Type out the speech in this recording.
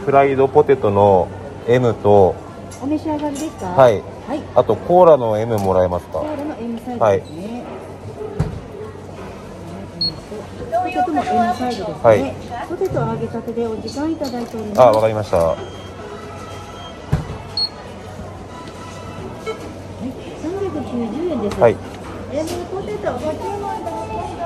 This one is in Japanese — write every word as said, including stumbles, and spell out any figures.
フライドポテトの エム と、 お召し上がりですか？ はい、 はい、 あとコーラの エム もらえますか？ コーラの エム サイズですね。ポテトも エム サイズですね。はい、ポテト揚げたてでお時間いただいております。 あ、わかりました。はい、 さんびゃくきゅうじゅうえんです。 はい、 エム ポテトご注文いただきました。